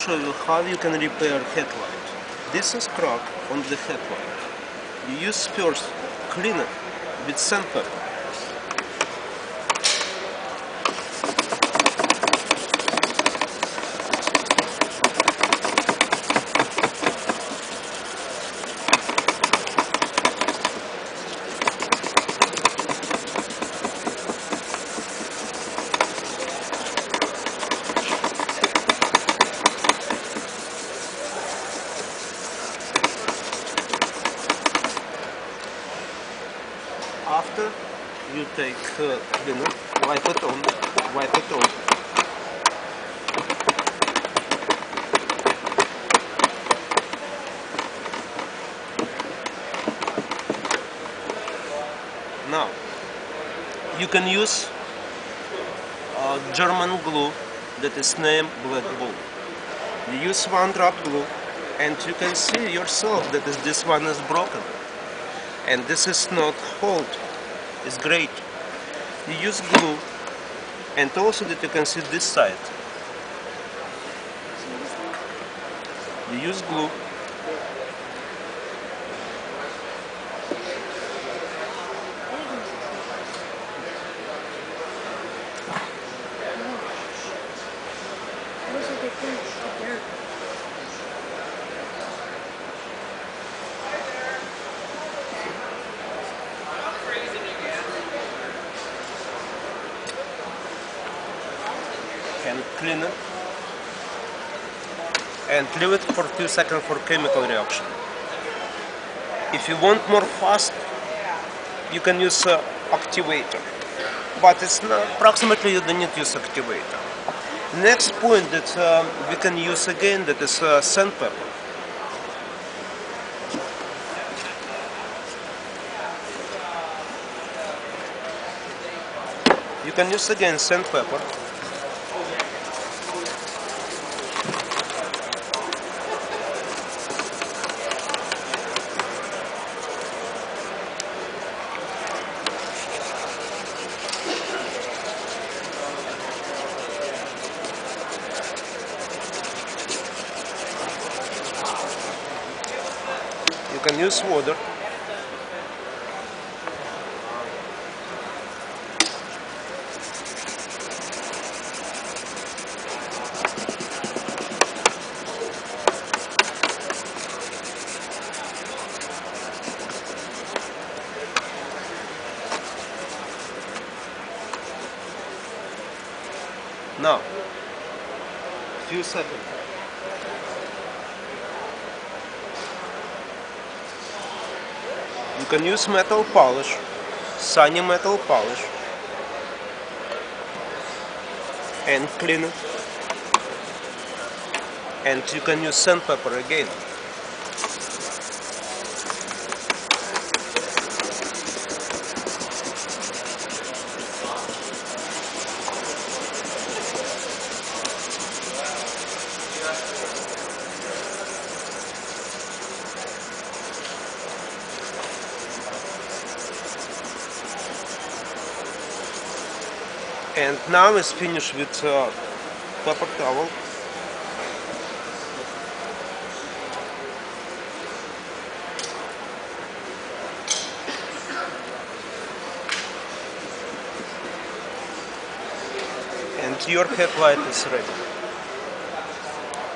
show you how you can repair headlight. This is crack on the headlight. You use first clean it with sandpaper. After you take cleaner, wipe it on. Now, you can use German glue that is named Black Bull. You use one drop glue and you can see yourself that this one is broken. And this is not hold, it's great. You use glue, and also that you can see this side. You use glue. And clean it and leave it for a few seconds for chemical reaction. If you want more fast, you can use activator, but it's not, approximately you don't need to use activator. Next point that we can use again, that is sandpaper. You can use again sandpaper. You can use water. Now, few seconds. You can use metal polish, sunny metal polish, and clean it. And you can use sandpaper again. And now it's finished with paper towel. And your headlight is ready.